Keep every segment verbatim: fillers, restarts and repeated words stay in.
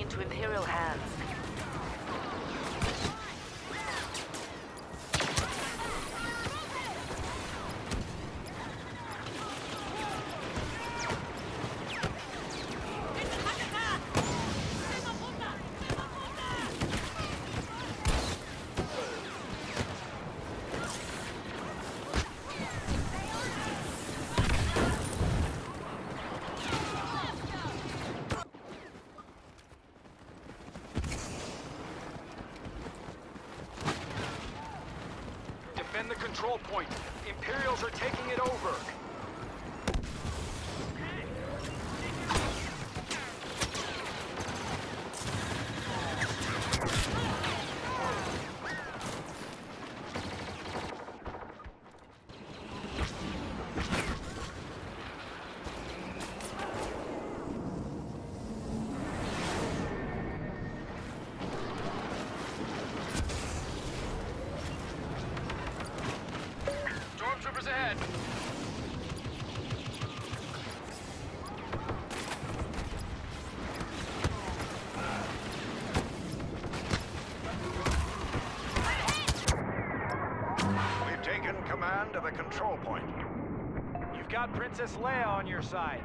into Imperial hands. Defend the control point. Imperials are taking it over. Stormtroopers ahead. We've taken command of a control point. You've got Princess Leia on your side.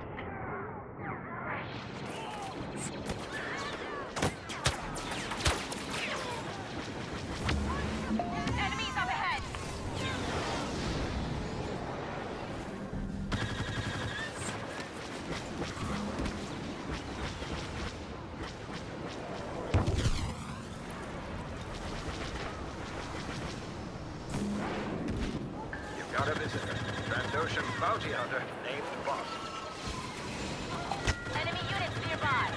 Enemies up ahead! You've got a visitor. Trandoshan bounty hunter named Boss. Enemy units nearby!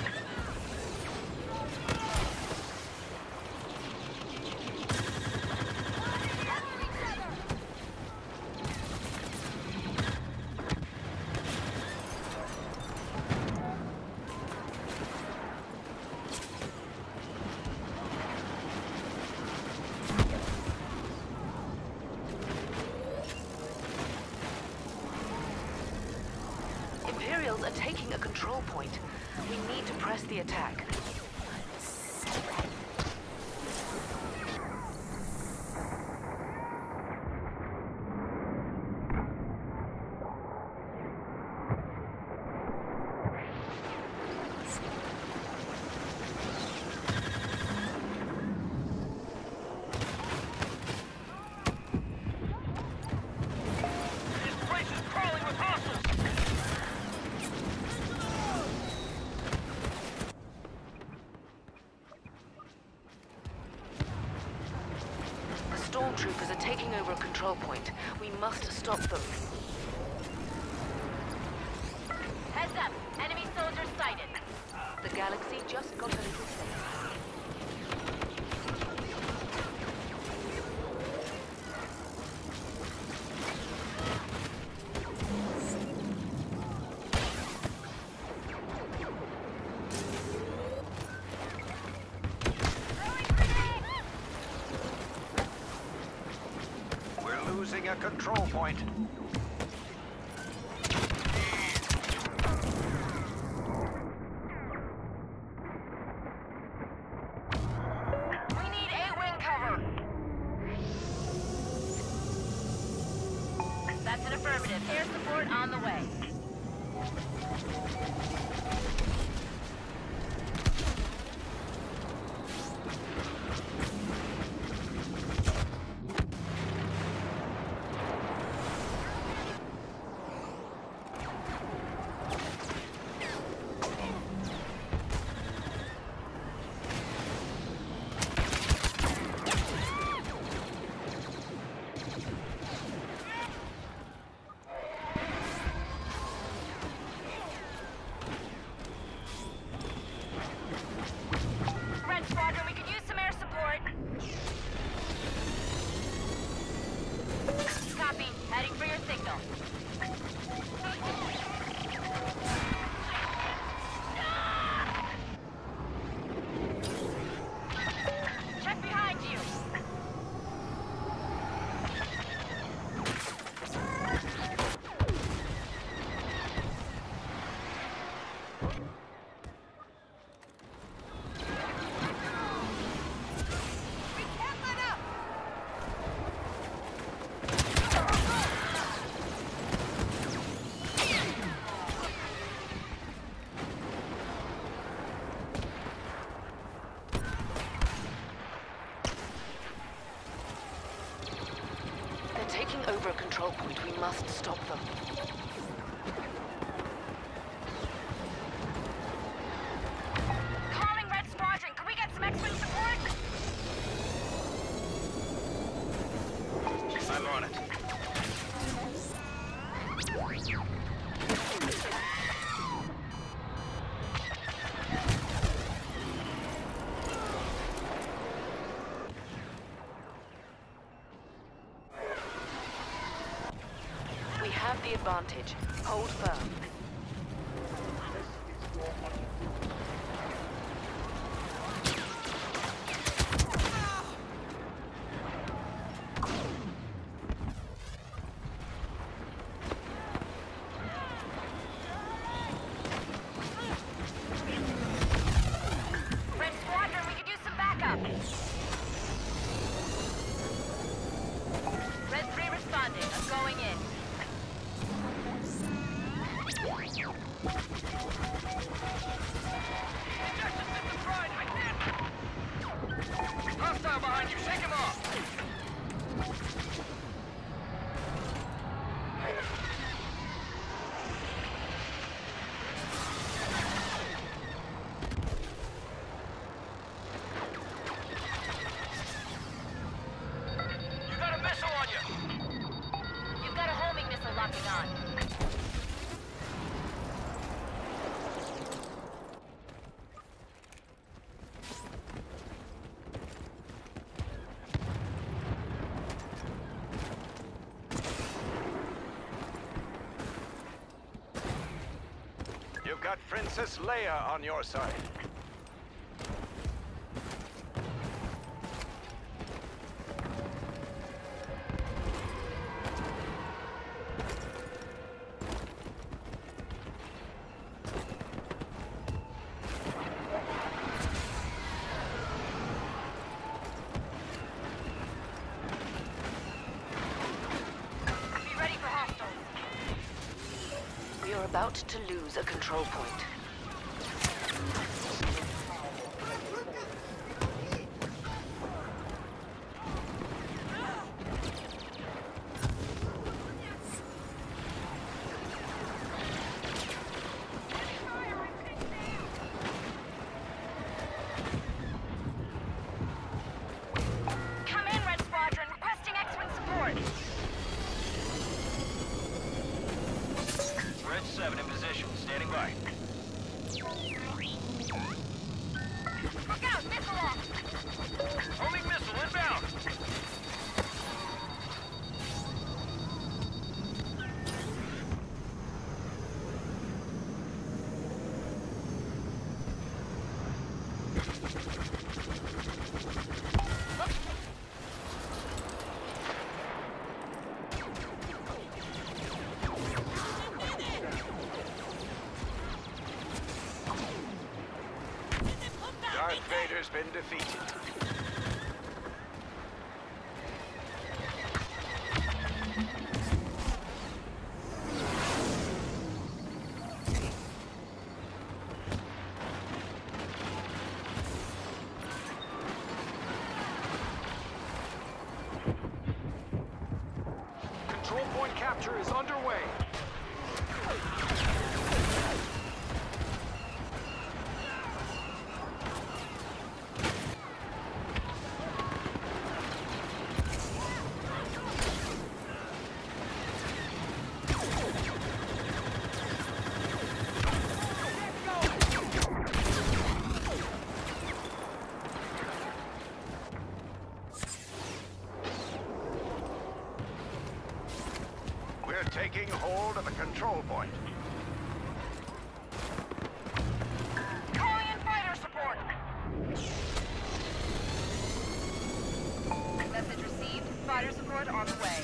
Imperials are taking a control point. We need to press the attack. This place is crawling with hostiles. The stormtroopers are taking over a control point. We must stop them. Heads up! Enemy soldiers sighted. The galaxy just got a little safer. We're losing a control point. We need A-wing cover! That's an affirmative. Air support on the way. control point. We must stop them. Calling Red Squadron. Can we get some X-Wing support? I'm on it. We have the advantage. Hold firm. Red Squadron, we could use some backup. Red three responding. I'm going in. Hostile behind you. Shake him off. You got a missile on you. You've got a homing missile locking on. You've got Princess Leia on your side. Be ready for hostiles. We are about to lose a control point. Come in, Red Squadron. Requesting X-Wing support. Red seven in position. Standing by. Look out, missile off. Homing missile inbound. Darth Vader's been defeated. Control point capture is underway. We're taking hold of the control point. Calling in fighter support. Message received. Fighter support on the way.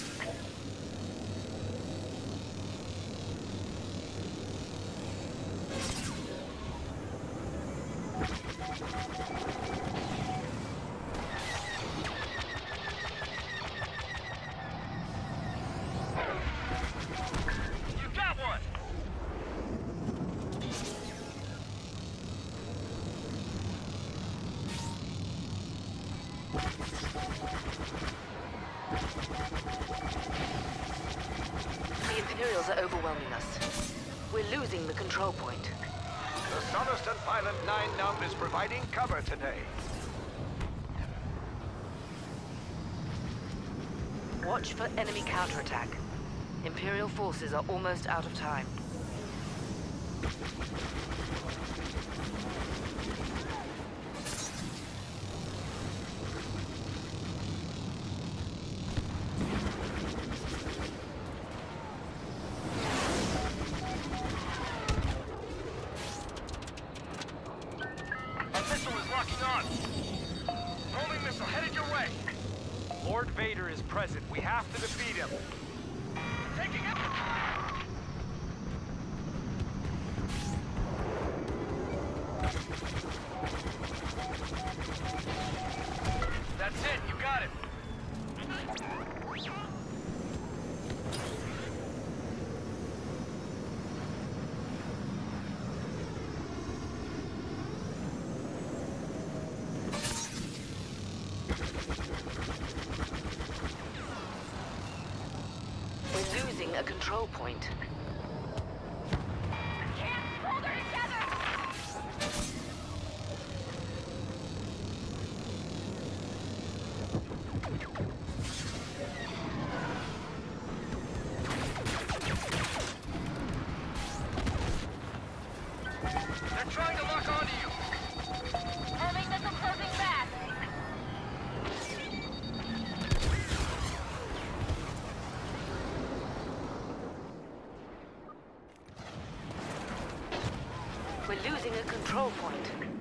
You got one. Imperials are overwhelming us. We're losing the control point. The Soniston pilot Nine Numb is providing cover today. Watch for enemy counterattack. Imperial forces are almost out of time. Lord Vader is present. We have to defeat him. Taking it! That's it. You got it. We're losing a control point. Can't hold her together! They're trying to lock onto you. Homing missile closing back. We're losing a control point.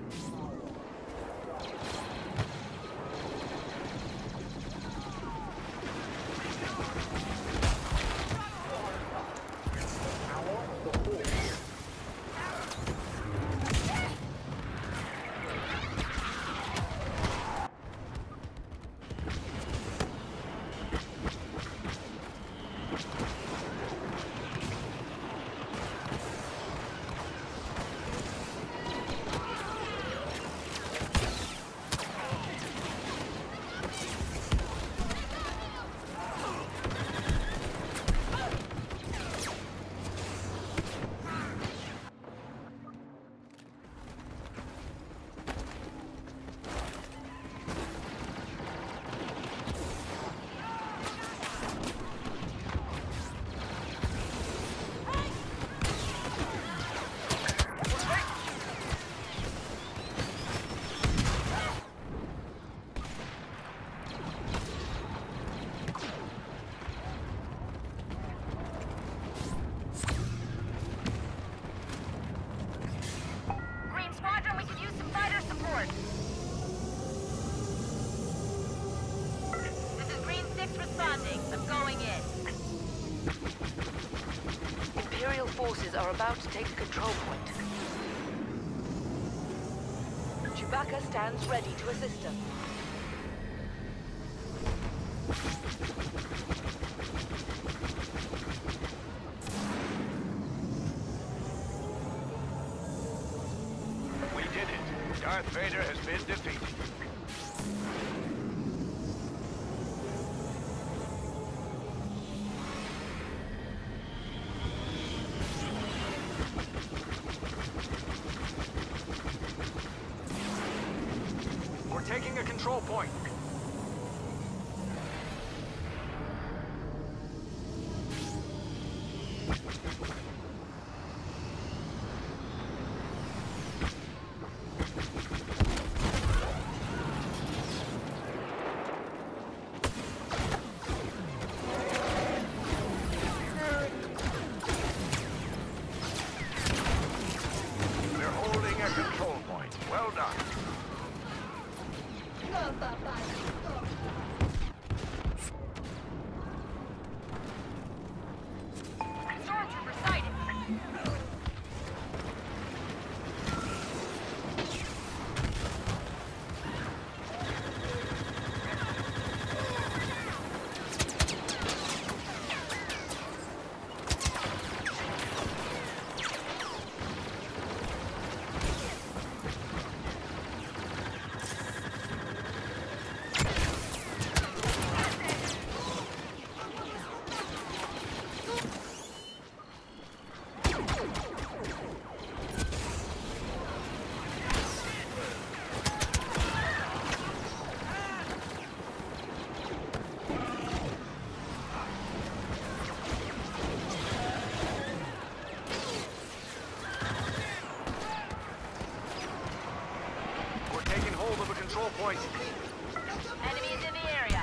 Green Squadron, we could use some fighter support. This is Green Six responding. I'm going in. Imperial forces are about to take the control point. Chewbacca stands ready to assist them. We did it. Darth Vader has been defeated. We're taking a control point. We're holding a control point. Well done. Stormtrooper sighted. control point. Enemies in the area.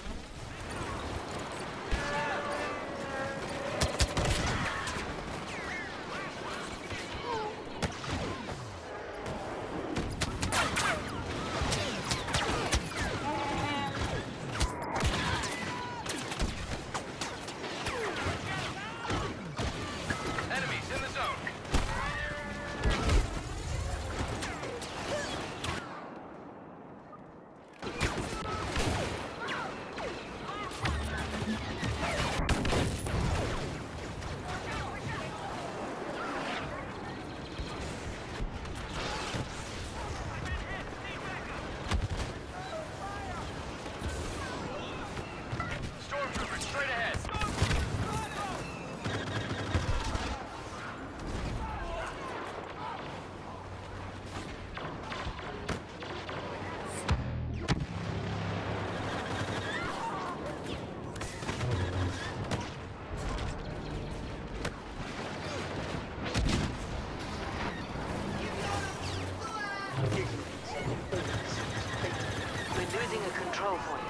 Enemies in the zone. Stormtrooper, straight ahead. We're losing a control point.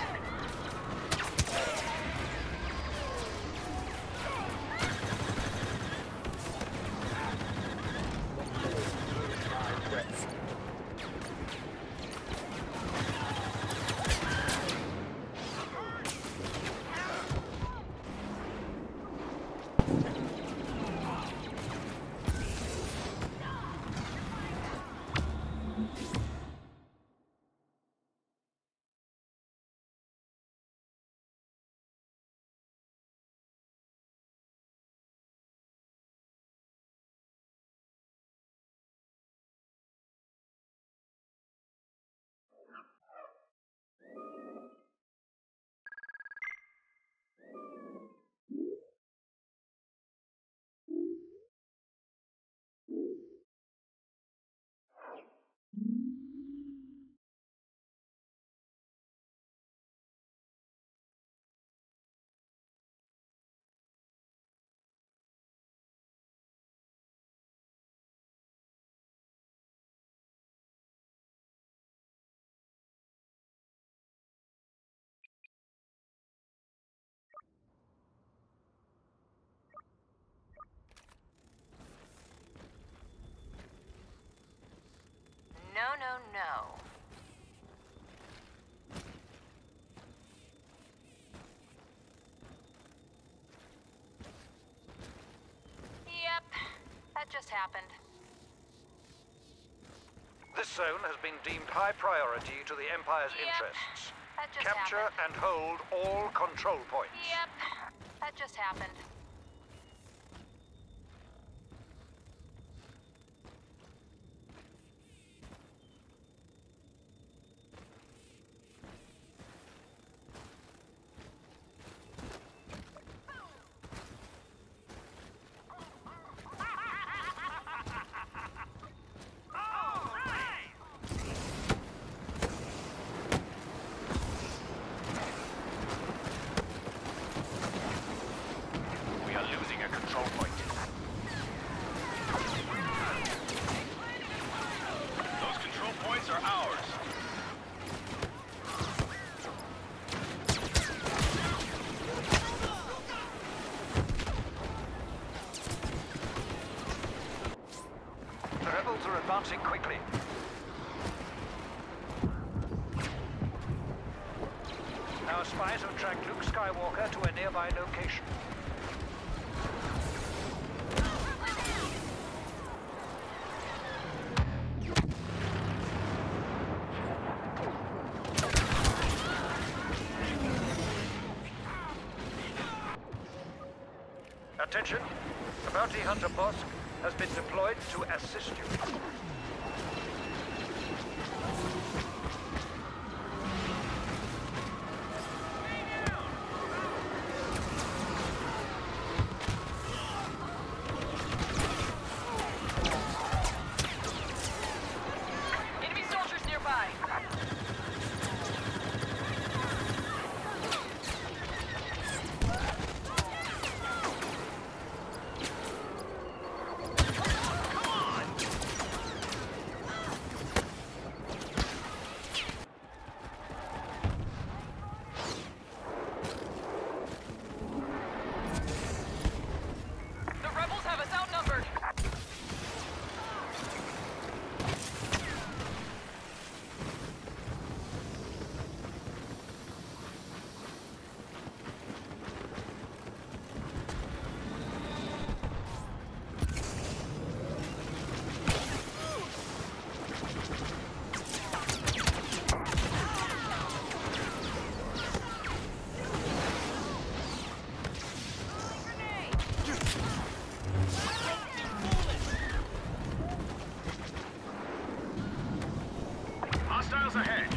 No, no, no. Yep, that just happened. This zone has been deemed high priority to the Empire's Yep, interests. that just Capture happened. and hold all control points. Yep, that just happened. We are losing a control point. Those control points are ours. The rebels are advancing quickly. Our spies have tracked Luke Skywalker to a nearby location. Attention! The bounty hunter Bosk has been deployed to assist you. Enemy soldiers nearby. Hostiles ahead.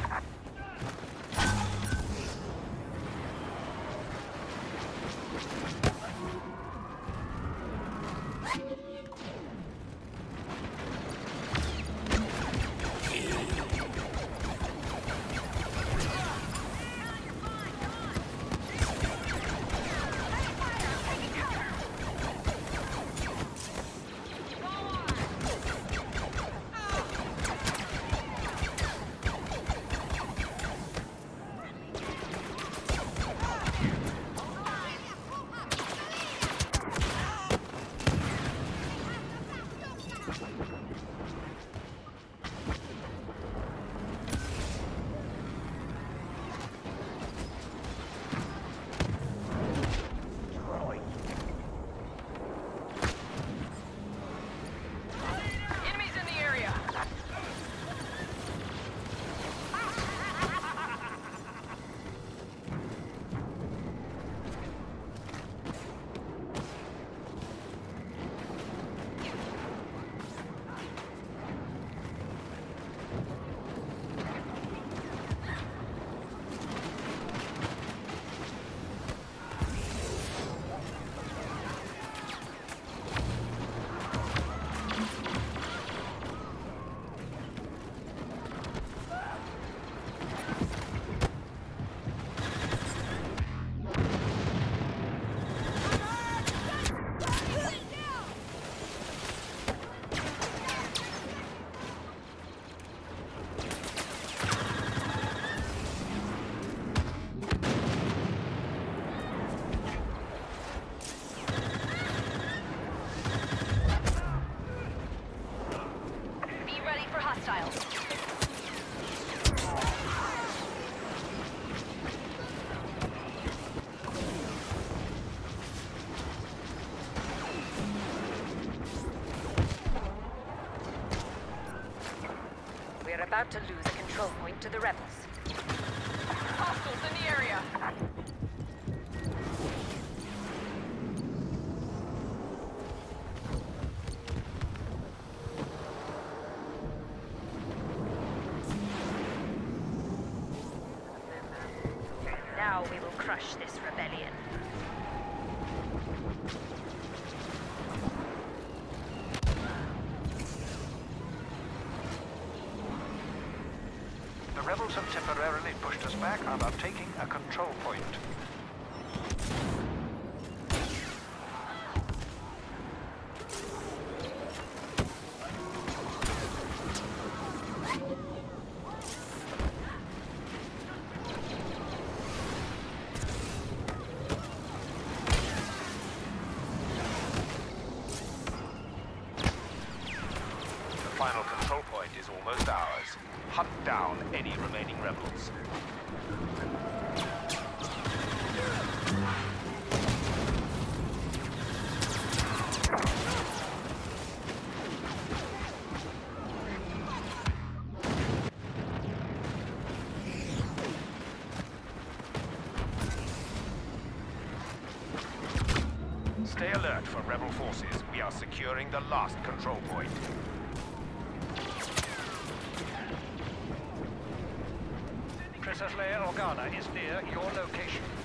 Enemies in the area. Be ready for hostiles. We're about to lose a control point to the rebels. Hostiles in the area. Now we will crush this rebellion. The rebels have temporarily pushed us back and are taking a control point. The final control point is almost ours. Hunt down any remaining rebels. Stay alert for rebel forces. We are securing the last control point. Princess Leia Organa is near your location.